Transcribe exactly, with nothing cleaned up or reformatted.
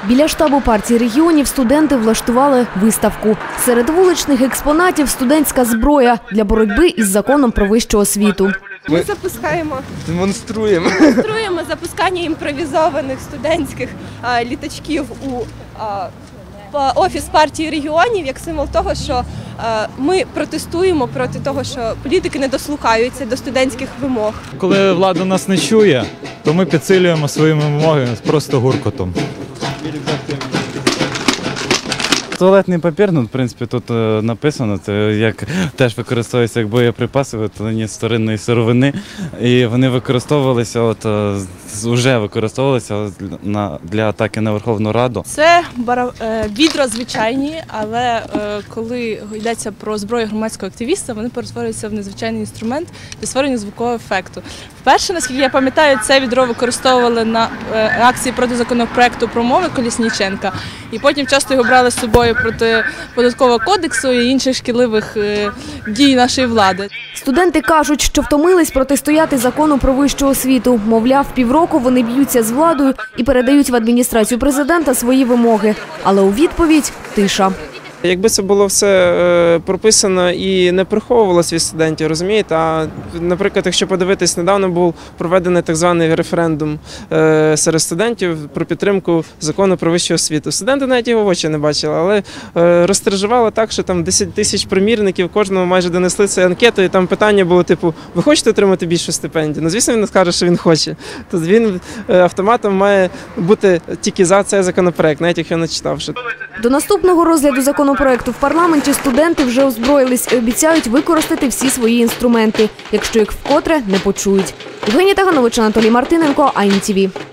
Біля штабу партії регіонів студенти влаштували виставку. Серед вуличних експонатів – студентська зброя для боротьби із законом про вищу освіту. Ми запускаємо, демонструємо. демонструємо запускання імпровізованих студентських а, літачків у а, офіс партії регіонів як символ того, що а, ми протестуємо проти того, що політики не дослухаються до студентських вимог. Коли влада нас не чує, то ми підсилюємо своїми вимогами просто гуркотом. Туалетний папір, ну, в принципі, тут е, написано, це як теж використовується як боєприпаси виготовлення старинної сировини. І вони використовувалися, от, е, вже використовувалися на, для атаки на Верховну Раду. Це бара, е, відра звичайні, але е, коли йдеться про зброю громадського активіста, вони перетворюються в незвичайний інструмент для створення звукового ефекту. Вперше, наскільки я пам'ятаю, це відро використовували на е, акції проти законопроекту про мови Колісніченка. І потім часто його брали з собою проти податкового кодексу і інших шкідливих е, дій нашої влади. Студенти кажуть, що втомились протистояти закону про вищу освіту. Мовляв, півроку вони б'ються з владою і передають в адміністрацію президента свої вимоги. Але у відповідь – тиша. Якби це було все прописано і не приховувалося від студентів, розумієте? А, наприклад, якщо подивитись, недавно був проведений так званий референдум серед студентів про підтримку закону про вищу освіту. Студенти навіть його в очі не бачили, але розтражувало так, що там десять тисяч примірників, кожному майже донесли цю анкету, і там питання було типу, ви хочете отримати більшу стипендію? Ну, звісно, він не скаже, що він хоче. Тобто він автоматом має бути тільки за цей законопроект, навіть якщо не читавши. До наступного розгляду законопроекту в парламенті студенти вже озброїлись і обіцяють використати всі свої інструменти, якщо їх вкотре не почують. Євгенія Таганович, Анатолій Мартиненко, АІН-ТІВІ.